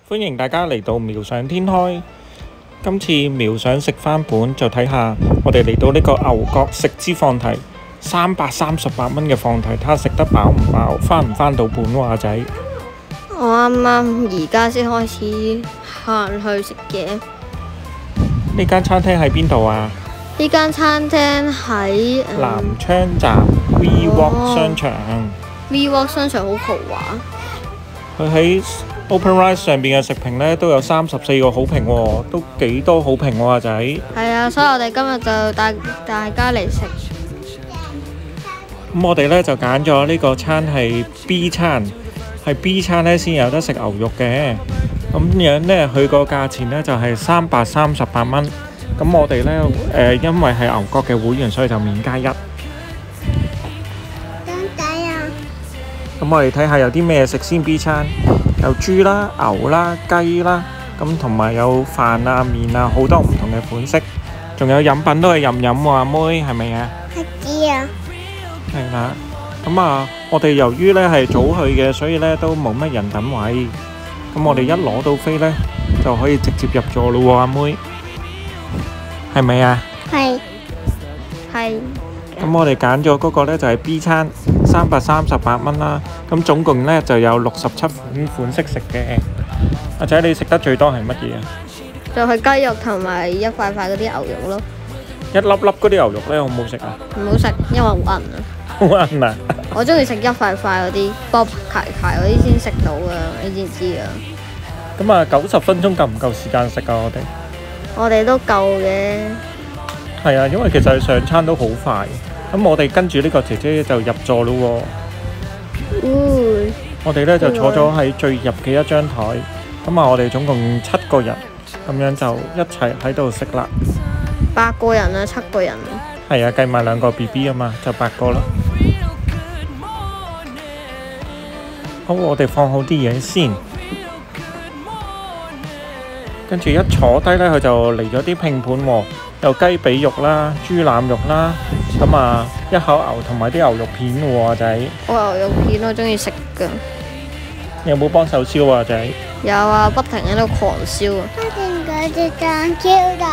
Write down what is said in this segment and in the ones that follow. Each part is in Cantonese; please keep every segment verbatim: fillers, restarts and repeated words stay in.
歡迎大家嚟到妙想天開。今次妙想食翻本就睇下我哋嚟到呢個牛角食之放題，三百三十八蚊嘅放題，睇下食得飽唔飽，翻唔翻到本喎阿仔。 我啱啱而家先開始行去食嘢。 呢間餐廳喺邊度啊？ 呢間餐廳喺南昌站 V Walk 商場。 V Walk 商場好豪華。佢喺 OpenRice 上邊嘅食評呢都有三十四個好評喎，都幾多好評喎阿仔。 係啊，所以我哋今日就帶大家嚟食。 咁我哋呢就揀咗呢個餐係 B 餐，係 B 餐呢先有得食牛肉嘅。咁樣呢，佢個價錢呢就係三百三十八蚊。咁我哋呢，誒、呃，因為係牛角嘅會員，所以就免加一。咁我哋睇下有啲咩食先 B 餐，有豬啦、牛啦、雞啦，咁同埋有飯啊、麵啊，好多唔同嘅款式，仲有飲品都係任飲喎，阿妹係咪啊？ 係知啊。 係啦，咁啊，我哋由於呢係早去嘅，所以呢都冇乜人等位。咁我哋一攞到飛呢，就可以直接入座咯喎，阿妹，係咪啊？ 係。係。 咁我哋揀咗嗰個呢就係 B 餐，三百三十八蚊啦。咁總共呢就有六十七款款式食嘅。阿仔，你食得最多係乜嘢啊？ 就係雞肉同埋一塊塊嗰啲牛肉咯。 一粒粒嗰啲牛肉呢，好唔好食啊？ 唔好食，因為好韌啊。 好韌啊！ 我中意食一塊塊嗰啲卜柴柴嗰啲先食到噶，你知唔知啊？ 咁啊，九十分鐘夠唔夠時間食啊？我哋我哋都夠嘅。 係啊，因為其實上餐都好快。咁我哋跟住呢個姐姐就入座咯喎。 嗯。 我哋呢就坐咗喺最入嘅一張台。咁啊，我哋總共七個人，咁樣就一齊喺度食啦。 八個人啊，七個人。 係啊，計埋兩個 B B 啊嘛，就八個啦。好，我哋放好啲嘢先。跟住一坐低呢，佢就嚟咗啲拼盤喎。有雞髀肉啦、豬腩肉啦，咁啊一口牛同埋啲牛肉片喎，阿仔。 我牛肉片我中意食㗎。 你有冇幫手燒啊，阿仔？ 有啊，不停喺度狂燒啊！點解隻蛋燒㗎？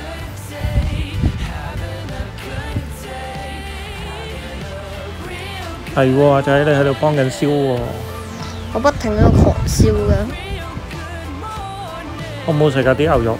係喎，阿仔你喺度幫緊燒喎。 我不停喺度狂燒㗎。 好唔好食啊啲牛肉？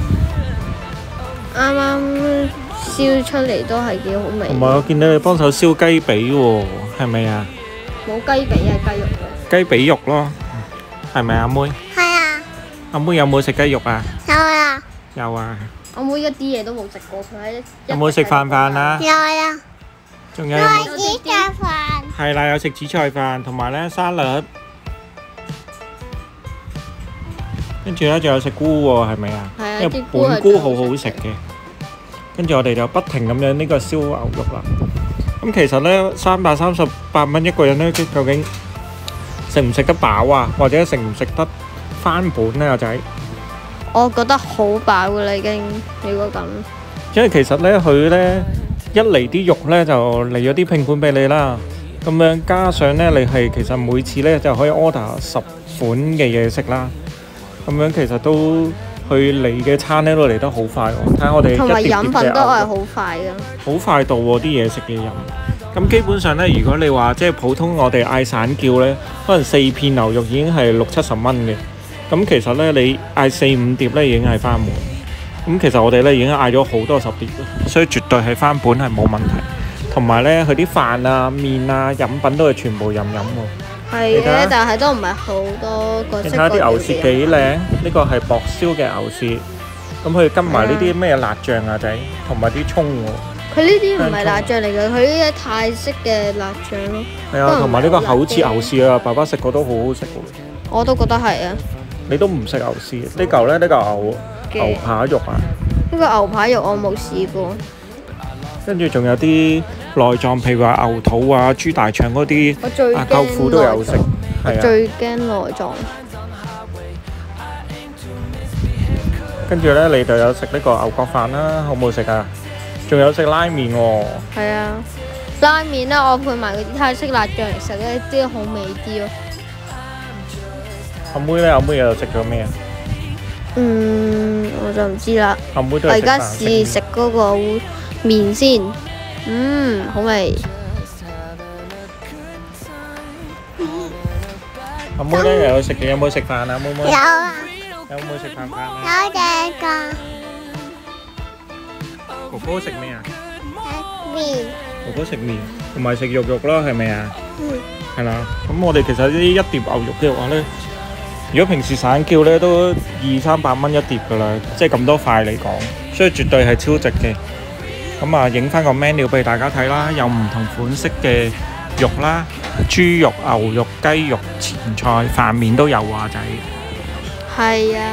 啱啱燒出嚟都係幾好味。 同埋我見到你幫手燒雞髀喎，係咪啊？ 冇雞髀係雞肉嘅。 雞髀肉咯，係咪阿妹？ 係啊。 阿妹有冇食雞肉啊？ 有啊。 有啊。 阿妹一啲嘢都冇食過，佢喺有冇食飯飯啊？ 有啊。 仲有有冇？ 紫菜飯。 係啦，有食紫菜飯同埋咧沙律，跟住咧仲有食菇喎，係咪啊？ 係啊。 因為本菇好好食嘅。跟住我哋就不停咁樣呢個燒牛肉啦。咁其實呢，三百三十八蚊一個人呢，究竟食唔食得飽啊？或者食唔食得翻本呢？阿仔？ 我覺得好飽噶啦，已經。如果咁， 因為其實呢，佢呢一嚟啲肉呢就嚟咗啲拼盤俾你啦。咁樣加上呢，你係其實每次呢就可以 order 十款嘅嘢食啦。咁樣其實都。佢嚟嘅餐咧都嚟得好快喎，睇下我哋同埋飲品都係好快㗎， 好快到喎啲嘢食嘅飲。咁基本上咧，如果你話即係普通我哋嗌散叫咧，可能四片牛肉已經係六七十蚊嘅。咁其實咧，你嗌四五碟咧已經係翻滿。咁其實我哋咧已經嗌咗好多十碟，所以絕對係翻本係冇問題。同埋咧，佢啲飯啊、麵啊、飲品都係全部任飲喎。 係嘅，但係都唔係好多個色。 你睇下啲牛舌幾靚，呢個係薄燒嘅牛舌，咁佢跟埋呢啲咩辣醬啊仔，同埋啲葱喎。 佢呢啲唔係辣醬嚟嘅，佢呢啲泰式嘅辣醬咯。 係啊，同埋呢個口切牛舌啊，爸爸食過都好好食喎。 我都覺得係啊。 你都唔食牛舌？呢嚿咧，呢嚿牛牛扒肉啊。 呢個牛扒肉我冇試過。 跟住仲有啲內臟，譬如話牛肚啊、豬大腸嗰啲，阿舅父都有食。 我最驚內臟。 跟住咧，你就有食呢個牛角飯啦，好唔好食啊？仲有食拉麵喎。 係啊，拉麵咧，我配埋嗰啲泰式辣醬嚟食咧，啲好味啲咯。 阿妹咧，阿妹又食咗咩啊？ 嗯，我就唔知啦。 阿妹都我而家係食飯試食嗰個麵先。嗯，好味。 阿妹咧又有食嘅，有冇食飯啊？妹妹有啊， 有冇食飯飯啊？ 有這個哥哥食咩啊？ 麵， 哥哥食麵，同埋食肉肉咯，係咪啊？ 嗯， 係啦。咁我哋其實呢一碟牛肉嘅話咧，如果平時散叫咧都二三百蚊一碟噶啦，即係咁多塊嚟講，所以絕對係超值嘅。咁啊，影翻個 menu 俾大家睇啦，有唔同款式嘅肉啦，豬肉、牛肉、雞肉、前菜、飯面都有啊仔。 係啊，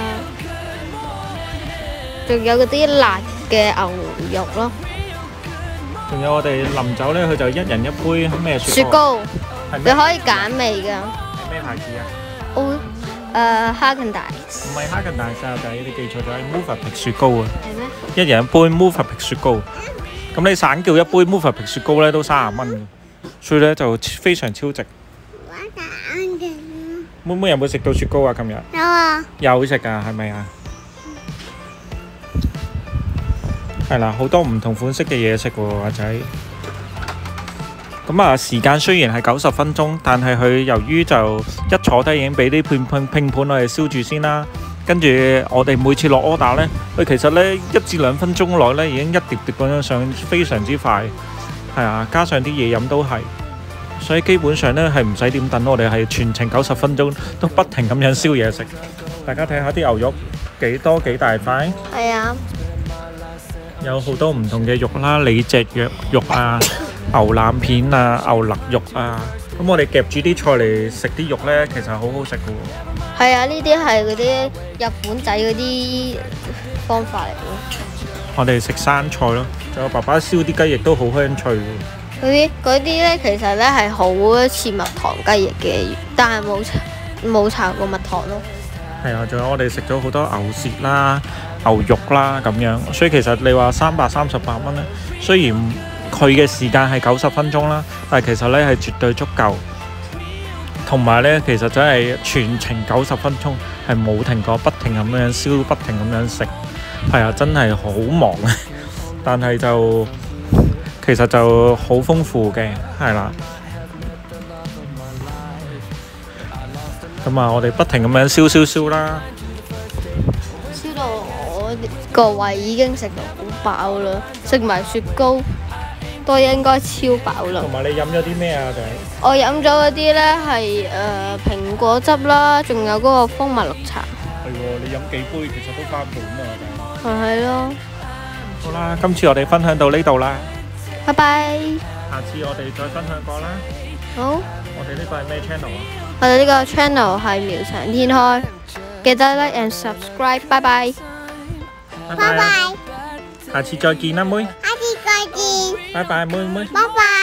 仲有嗰啲辣嘅牛肉咯。 仲有我哋臨走咧，佢就一人一杯咩雪雪糕， 係你咩可以揀味㗎。 係咩牌子啊？ 哦，誒哈根達斯唔係哈根達斯啊仔，你記錯咗，係 Movenpick 雪糕啊！ 係咩？ 一人一杯 Movenpick 雪糕。咁你散叫一杯 Movenpick 雪糕咧都三十蚊嘅，所以咧就非常超值。 我打啱嘅。 妹妹有冇食到雪糕啊？今日有啊， 有食啊，係咪啊？係啦，好多唔同款式嘅嘢食喎，阿仔。咁啊，時間雖然係九十分鐘，但係佢由於就一坐低已經俾啲拼拼拼盤我哋燒住先啦。跟住我哋每次落 order 咧，佢其實咧一至兩分鐘內咧已經一碟碟咁樣上，非常之快。係啊，加上啲嘢飲都係，所以基本上咧係唔使點等，我哋係全程九十分鐘都不停咁樣燒嘢食。大家睇下啲牛肉幾多幾大塊， 係啊， 有好多唔同嘅肉啦，里脊肉肉啊，牛腩片啊，牛肋肉啊。咁我哋夾住啲菜嚟食啲肉咧，其實好好食嘅喎。 係啊，呢啲係嗰啲日本仔嗰啲方法嚟嘅。 我哋食生菜咯，仲有爸爸燒啲雞翼都好香脆喎。 嗰啲嗰啲咧，其實咧係好似蜜糖雞翼嘅，但係冇冇搽過蜜糖咯。 係啊，仲有我哋食咗好多牛舌啦、牛肉啦咁樣，所以其實你話三百三十八蚊咧，雖然佢嘅時間係九十分鐘啦，但係其實咧係絕對足夠。同埋咧，其實真係全程九十分鐘係冇停過，不停咁樣燒，不停咁樣食。係啊，真係好忙啊！但係就其實就好豐富嘅，係啦。咁啊，我哋不停咁樣燒燒燒啦。 燒到我個胃已經食到好飽啦，食埋雪糕都應該超飽啦同。埋你飲咗啲咩啊？就係我飲咗嗰啲咧係誒蘋果汁啦，仲有嗰個蜂蜜綠茶。 係喎，你飲幾杯其實都翻本啊！ 咪係咯， 好啦，今次我哋分享到呢度啦， 拜拜。 下次我哋再分享過啦。 好， 我哋呢個係咩 channel 啊？ 我哋呢個 channel 係妙想天開，記得 like and subscribe。拜拜。 拜拜拜， 下次再見啦，妹。 下次再見， 拜拜，妹妹。 拜拜。